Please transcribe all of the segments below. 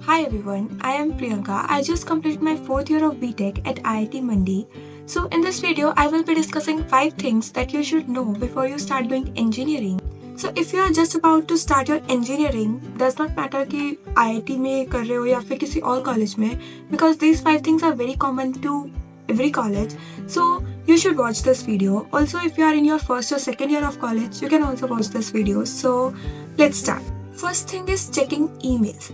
Hi everyone, I am Priyanka. I just completed my 4th year of BTech at IIT Mandi. So in this video, I will be discussing 5 things that you should know before you start doing engineering. So if you are just about to start your engineering, does not matter कि IIT में कर रहे हो या फिर किसी और college में, because these 5 things are very common to every college. So you should watch this video. Also, if you are in your first or second year of college, you can also watch this video. So let's start. First thing is checking emails.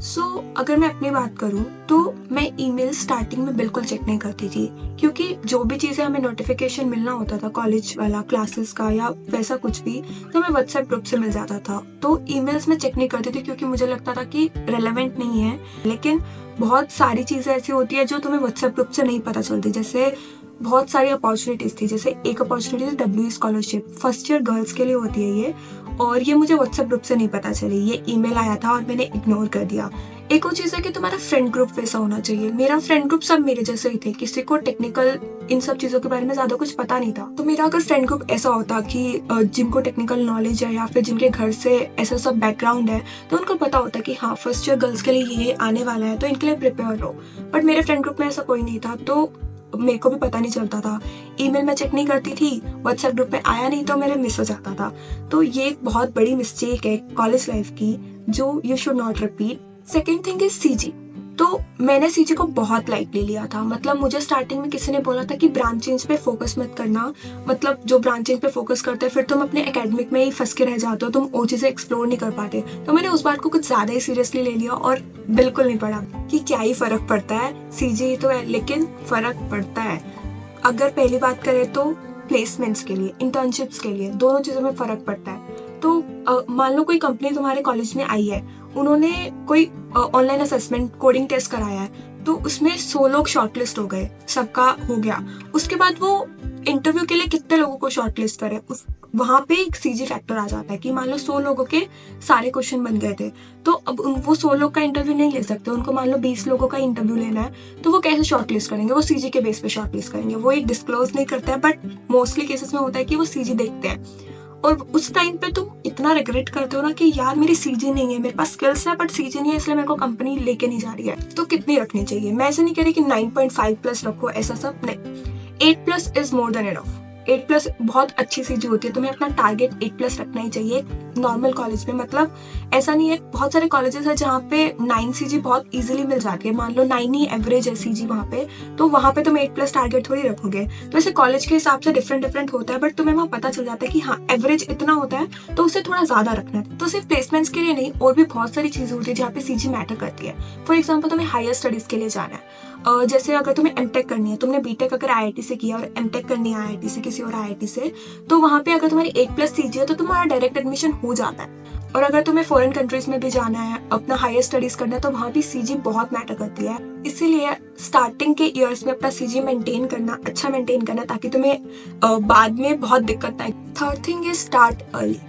अगर मैं अपनी बात करूँ तो मैं email starting में बिल्कुल check नहीं करती थी, क्योंकि जो भी चीज़ें हमें नोटिफिकेशन मिलना होता था कॉलेज वाला, क्लासेस का या वैसा कुछ भी, तो मैं व्हाट्सएप ग्रुप से मिल जाता था। तो ईमेल्स में चेक नहीं करती थी क्योंकि मुझे लगता था कि रेलेवेंट नहीं है। लेकिन बहुत सारी चीज़ें ऐसी होती है जो तुम्हें व्हाट्सएप ग्रुप से नहीं पता चलती। जैसे बहुत सारी अपॉर्चुनिटीज़ थी, जैसे एक अपॉर्चुनिटी थी W scholarship, first year girls के लिए होती है ये, और ये मुझे व्हाट्सएप ग्रुप से नहीं पता चली, ये ईमेल आया था और मैंने इग्नोर कर दिया। एक और चीज़ है कि तुम्हारा फ्रेंड ग्रुप वैसा होना चाहिए। मेरा फ्रेंड ग्रुप सब मेरे जैसे ही थे, किसी को टेक्निकल इन सब चीज़ों के बारे में ज़्यादा कुछ पता नहीं था। तो मेरा अगर फ्रेंड ग्रुप ऐसा होता कि जिनको टेक्निकल नॉलेज है या फिर जिनके घर से ऐसा सब बैकग्राउंड है, तो उनको पता होता कि हाँ फर्स्ट ईयर गर्ल्स के लिए ये आने वाला है, तो इनके लिए प्रिपेयर रहो। बट मेरे फ्रेंड ग्रुप में ऐसा कोई नहीं था, तो मेरे को भी पता नहीं चलता था। ईमेल में चेक नहीं करती थी, व्हाट्सएप ग्रुप में आया नहीं तो मेरे मिस हो जाता था। तो ये एक बहुत बड़ी मिस्टेक है कॉलेज लाइफ की, जो you should not repeat. Second thing is CG. तो मैंने सीजी को बहुत लाइटली लिया था। मतलब मुझे स्टार्टिंग में किसी ने बोला था कि ब्रांच चेंज पे फोकस मत करना, मतलब जो ब्रांच चेंज पे फोकस करते हैं फिर तुम अपने एकेडमिक में ही फंस के रह जाते हो, तुम वो चीज़ें एक्सप्लोर नहीं कर पाते। तो मैंने उस बात को कुछ ज़्यादा ही सीरियसली ले लिया और बिल्कुल नहीं पढ़ा कि क्या ही फ़र्क पड़ता है, सीजी ही तो है, लेकिन फ़र्क पड़ता है। अगर पहली बात करें तो प्लेसमेंट्स के लिए, इंटर्नशिप्स के लिए, दोनों चीज़ों में फ़र्क पड़ता है। तो मान लो कोई कंपनी तुम्हारे कॉलेज में आई है, उन्होंने कोई ऑनलाइन असेसमेंट कोडिंग टेस्ट कराया है, तो उसमें 100 लोग शॉर्टलिस्ट हो गए, सबका हो गया। उसके बाद वो इंटरव्यू के लिए कितने लोगों को शॉर्टलिस्ट करे, वहाँ पे एक सीजी फैक्टर आ जाता है कि मान लो 100 लोगों के सारे क्वेश्चन बन गए थे, तो अब वो 100 लोग का इंटरव्यू नहीं ले सकते, उनको मान लो 20 लोगों का इंटरव्यू लेना है, तो वो कैसे शॉर्टलिस्ट करेंगे? वो सीजी के बेस पे शॉर्टलिस्ट करेंगे। वो एक डिस्क्लोज नहीं करता है, बट मोस्टली केसेस में होता है कि वो सीजी देखते हैं। और उस टाइम पे तुम इतना रिग्रेट करते हो ना कि यार मेरी सीजी नहीं है, मेरे पास स्किल्स है बट सीजी नहीं है, इसलिए मेरे को कंपनी लेके नहीं जा रही है। तो कितनी रखनी चाहिए? मैं ऐसे नहीं कह रही कि 9.5 प्लस रखो, ऐसा सब नहीं। 8 plus is more than enough. 8 plus बहुत अच्छी सीजी होती है, तुम्हें अपना टारगेट 8 प्लस रखना ही चाहिए नॉर्मल कॉलेज में। मतलब ऐसा नहीं है, बहुत सारे कॉलेजेस है जहाँ पे 9 सीजी बहुत इजीली मिल जाती है। मान लो 9 ही एवरेज है सीजी वहाँ पे, तो वहाँ पे तुम 8 प्लस टारगेट थोड़ी रखोगे। तो ऐसे कॉलेज के हिसाब से डिफरेंट होता है, बट तुम्हें वहाँ पता चल जाता है कि हाँ एवरेज इतना होता है, तो उसे थोड़ा ज्यादा रखना है। तो सिर्फ प्लेसमेंट्स के लिए नहीं, और भी बहुत सारी चीजें होती है जहाँ पे सीजी मैटर करती है। फॉर एग्जाम्पल तुम्हें हायर स्टडीज के लिए जाना है, जैसे अगर तुम्हें एमटेक करनी है, तुमने बीटेक अगर आईआईटी से किया और एमटेक करनी है आईआईटी से, किसी और आईआईटी से, तो वहाँ पे अगर तुम्हारी 8 प्लस सीजी है तो तुम्हारा डायरेक्ट एडमिशन हो जाता है। और अगर तुम्हें फॉरेन कंट्रीज में भी जाना है, अपना हायर स्टडीज करना है, तो वहाँ भी सीजी बहुत मैटर करती है। इसीलिए स्टार्टिंग के ईयर्स में अपना सीजी मेंटेन करना, अच्छा मेंटेन करना, ताकि तुम्हें बाद में बहुत दिक्कत ना आए। Third thing is start early.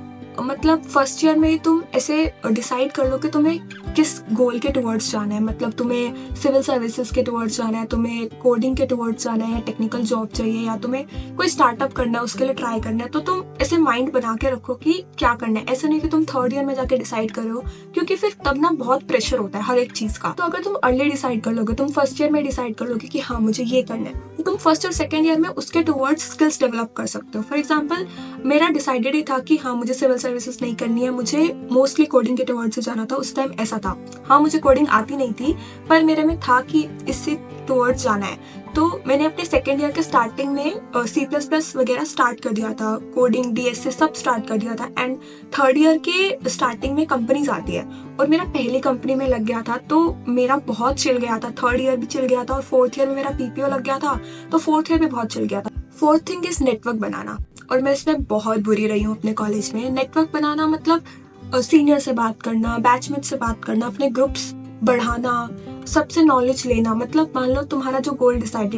मतलब फर्स्ट ईयर में ही तुम ऐसे डिसाइड कर लो कि तुम्हें किस गोल के टुवर्ड्स जाना है। मतलब तुम्हें सिविल सर्विसेज के टुवर्ड्स जाना है, तुम्हें कोडिंग के टुवर्ड्स जाना है, या टेक्निकल जॉब चाहिए, या तुम्हें कोई स्टार्टअप करना है, उसके लिए ट्राई करना है। तो तुम ऐसे माइंड बना के रखो कि क्या करना है। ऐसा नहीं कि तुम थर्ड ईयर में जाके डिसाइड करो, क्योंकि फिर तब ना बहुत प्रेशर होता है हर एक चीज का। तो अगर तुम अर्ली डिसाइड कर लोगे, तुम फर्स्ट ईयर में डिसाइड कर लोगे कि हाँ मुझे ये करना है, तो तुम फर्स्ट और सेकेंड ईयर में उसके टुवर्ड्स स्किल्स डेवलप कर सकते हो। फॉर एग्जाम्पल मेरा डिसाइडेड ही था कि हाँ मुझे सिविल सर्विसेज नहीं करनी है, मुझे मोस्टली कोडिंग के टुवर्ड्स से जाना था। उस टाइम ऐसा था, हाँ मुझे कोडिंग आती नहीं थी, पर मेरे में था कि इससे टुवर्ड्स जाना है। तो मैंने अपने सेकेंड ईयर के स्टार्टिंग में C++ वगैरह स्टार्ट कर दिया था, कोडिंग DSA सब स्टार्ट कर दिया था। एंड थर्ड ईयर के स्टार्टिंग में कंपनीज आती है, और मेरा पहली कंपनी में लग गया था, तो मेरा बहुत चिल गया था। थर्ड ईयर भी चिल गया था, और फोर्थ ईयर में मेरा PPO लग गया था, तो फोर्थ ईयर भी बहुत चिल गया था। फोर्थ थिंग इज नेटवर्क बनाना, और मैं इसमें बहुत बुरी रही हूँ अपने कॉलेज में। नेटवर्क बनाना मतलब सीनियर से बात करना, बैचमेट से बात करना, अपने ग्रुप्स बढ़ाना, सबसे नॉलेज लेना। मतलब मान लो तुम्हारा जो गोल डिसाइडेड है,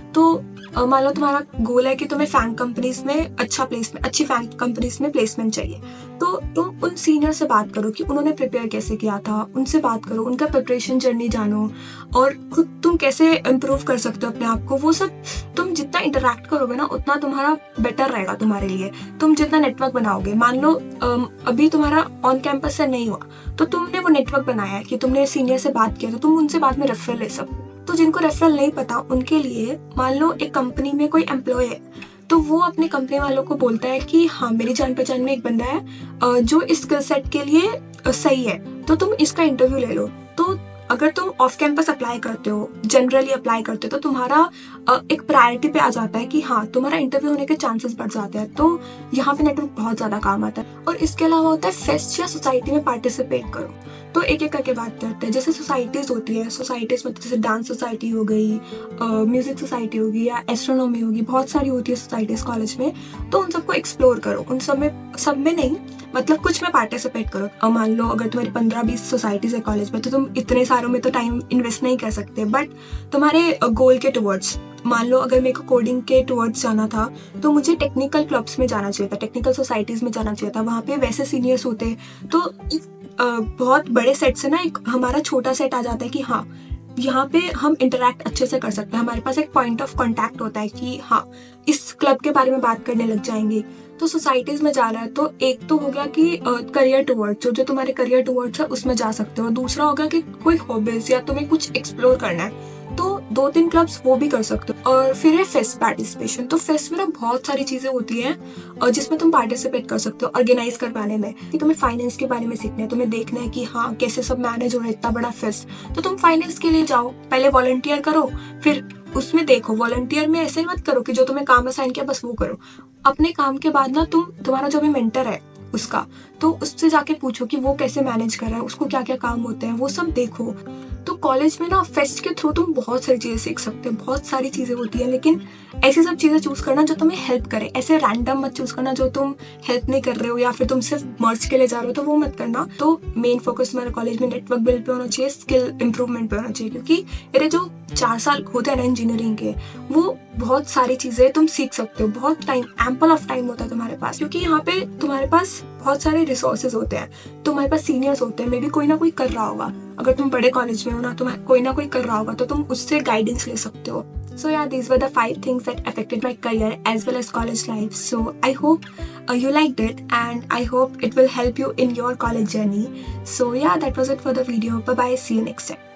तो मान लो तुम्हारा गोल है कि तुम्हें फैंग कंपनीज में अच्छी फैंग कंपनीज में प्लेसमेंट चाहिए, तो तुम उन सीनियर से बात करो कि उन्होंने प्रिपेयर कैसे किया था, उनसे बात करो, उनका प्रिपरेशन जर्नी जानो और खुद तुम कैसे इम्प्रूव कर सकते हो अपने आप को। वो सब तुम जितना इंटरेक्ट करोगे ना उतना तुम्हारा बेटर रहेगा तुम्हारे लिए। तुम जितना नेटवर्क बनाओगे, मान लो अभी तुम्हारा ऑन कैंपस से नहीं हुआ तो तुमने वो नेटवर्क बनाया है कि तुमने सीनियर से बात किया, तो तुम उनसे बाद में रेफरल ले सकते हो। तो जिनको रेफरल नहीं पता उनके लिए, मान लो एक कंपनी में कोई एम्प्लॉय है तो वो अपने कंपनी वालों को बोलता है कि हाँ मेरी जान पहचान में एक बंदा है जो इस स्किल सेट के लिए सही है, तो तुम इसका इंटरव्यू ले लो। तो अगर तुम ऑफ कैंपस अप्लाई करते हो, जनरली अप्लाई करते हो, तो तुम्हारा एक प्रायोरिटी पे आ जाता है कि हाँ तुम्हारा इंटरव्यू होने के चांसेस बढ़ जाते हैं। तो यहाँ पे नेटवर्क बहुत ज्यादा काम आता है। और इसके अलावा होता है फेस्ट या सोसाइटी में पार्टिसिपेट करो। तो एक एक करके बात करते हैं। जैसे सोसाइटीज होती है, सोसाइटीज में जैसे डांस सोसाइटी हो गई, म्यूजिक सोसाइटी होगी या एस्ट्रोनॉमी होगी, बहुत सारी होती है सोसाइटीज कॉलेज में। तो उन सबको एक्सप्लोर करो, उन सब में नहीं, मतलब कुछ में पार्टिसिपेट करो। और मान लो अगर तुम्हारी 15-20 सोसाइटीज है कॉलेज में, तो तुम इतने सारों में तो टाइम इन्वेस्ट नहीं कर सकते, बट तुम्हारे गोल के टुवर्ड्स, मान लो अगर मेरे को कोडिंग के टुवर्ड्स जाना था तो मुझे टेक्निकल क्लब्स में जाना चाहिए था, टेक्निकल सोसाइटीज में जाना चाहिए था, वहाँ पे वैसे सीनियर्स होते। तो बहुत बड़े सेट से ना एक हमारा छोटा सेट आ जाता है कि हाँ यहाँ पे हम इंटरेक्ट अच्छे से कर सकते हैं, हमारे पास एक पॉइंट ऑफ कांटेक्ट होता है कि हाँ इस क्लब के बारे में बात करने लग जाएंगे। तो सोसाइटीज में जा रहा है तो एक तो हो गया कि करियर टुवर्ड्स, जो तुम्हारे करियर टुवर्ड्स है उसमें जा सकते हो। दूसरा होगा कि कोई हॉबीज या तुम्हें कुछ एक्सप्लोर करना है, तो 2-3 क्लब्स वो भी कर सकते हो। और फिर है फेस्ट पार्टिसिपेशन। तो फेस्ट में ना बहुत सारी चीजें होती हैं और जिसमें तुम पार्टिसिपेट कर सकते हो ऑर्गेनाइज करवाने में, कि तुम्हें फाइनेंस के बारे में सीखना है, तुम्हें देखना है कि हाँ कैसे सब मैनेज हो रहा है इतना बड़ा फेस्ट, तो तुम फाइनेंस के लिए जाओ, पहले वॉलंटियर करो, फिर उसमें देखो। वॉलंटियर में ऐसे मत करो कि जो तुम्हें काम असाइन किया बस वो करो। अपने काम के बाद ना तुम्हारा जो भी मेंटर है उसका, तो उससे जाके पूछो कि वो कैसे मैनेज कर रहा है, उसको क्या क्या काम होते हैं, वो सब देखो। तो कॉलेज में ना फेस्ट के थ्रू तुम बहुत सारी चीजें सीख सकते हो, बहुत सारी चीजें होती है, लेकिन ऐसी सब चीजें चूज करना जो तुम्हें हेल्प करे। ऐसे रैंडम मत चूज करना जो तुम हेल्प नहीं कर रहे हो या फिर तुम सिर्फ मर्ज के लिए जा रहे हो, तो वो मत करना। तो मेन फोकस तुम्हारे कॉलेज में नेटवर्क बिल्ड पे होना चाहिए, स्किल इंप्रूवमेंट पे होना चाहिए, क्योंकि ये जो 4 साल होते हैं ना इंजीनियरिंग के, वो बहुत सारी चीजें तुम सीख सकते हो। बहुत टाइम, एम्पल ऑफ टाइम होता है तुम्हारे पास, क्योंकि यहाँ पे तुम्हारे पास बहुत सारे रिसोर्सेज होते हैं, तुम्हारे पास सीनियर्स होते हैं, मे बी कोई ना कोई कर रहा होगा। अगर तुम बड़े कॉलेज में हो ना, तुम्हें कोई ना कोई कर रहा होगा, तो तुम उससे गाइडेंस ले सकते हो। So yeah, these were the 5 things that affected my career as well as college life. So I hope you liked it, and I hope it will help you in your college journey. So yeah, that was it for the video. Bye bye, see you next time.